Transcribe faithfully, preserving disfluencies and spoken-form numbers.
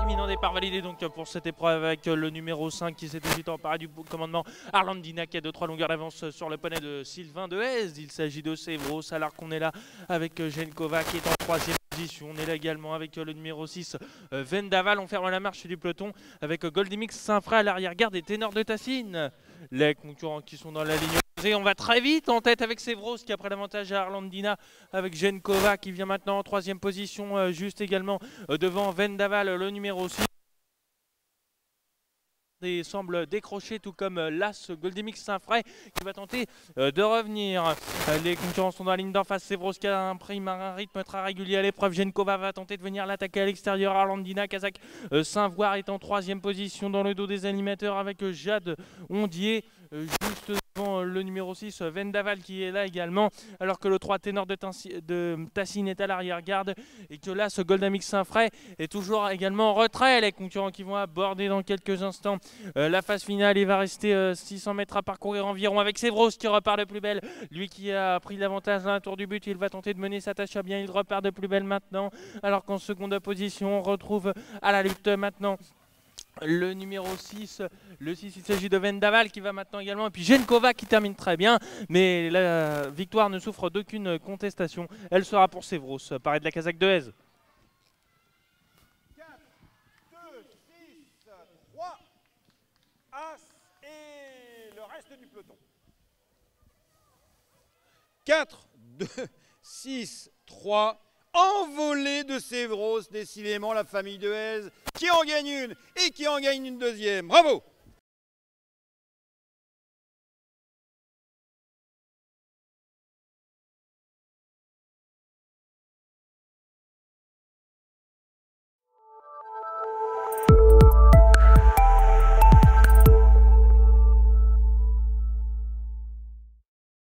imminent départ validé donc pour cette épreuve avec le numéro cinq qui s'est tout de suite emparé du commandement Arlandina qui a deux trois longueurs d'avance sur le poney de Sylvain Dehaze. Il s'agit de Sévros alors qu'on est là avec Genkova qui est en troisième position. On est là également avec le numéro six Vendaval. On ferme la marche du peloton avec Goldimix Saint-Fré à l'arrière-garde et Ténor de Tassine. Les concurrents qui sont dans la ligne. Et on va très vite en tête avec Sévros qui a pris l'avantage à Arlandina avec Genkova qui vient maintenant en troisième position, euh, juste également euh, devant Vendaval, le numéro six. Et semble décrocher tout comme euh, l'As Goldimix Saint-Fré qui va tenter euh, de revenir. Euh, les concurrents sont dans la ligne d'en face. Sévros qui a un, prime, un rythme très régulier à l'épreuve. Genkova va tenter de venir l'attaquer à l'extérieur. Arlandina, Kazakh euh, Saint-Voir est en troisième position dans le dos des animateurs avec euh, Jade Ondier. Euh, juste devant le numéro six Vendaval qui est là également, alors que le trois Ténor de, de Tassine est à l'arrière-garde et que là ce Goldimix Saint-Fré est toujours également en retrait. Les concurrents qui vont aborder dans quelques instants euh, la phase finale. Il va rester euh, six cents mètres à parcourir environ avec Sévros qui repart de plus belle, lui qui a pris l'avantage à un tour du but. Il va tenter de mener sa tâche à bien, il repart de plus belle maintenant, alors qu'en seconde position on retrouve à la lutte maintenant le numéro six, le six, il s'agit de Vendaval qui va maintenant également, et puis Genkova qui termine très bien, mais la victoire ne souffre d'aucune contestation, elle sera pour Sévros, pareil de la Kazakh Dehaze. quatre, deux, six, trois, As et le reste du peloton. quatre, deux, six, trois, envolée de Sévros, décidément la famille Dehaze qui en gagne une et qui en gagne une deuxième. Bravo!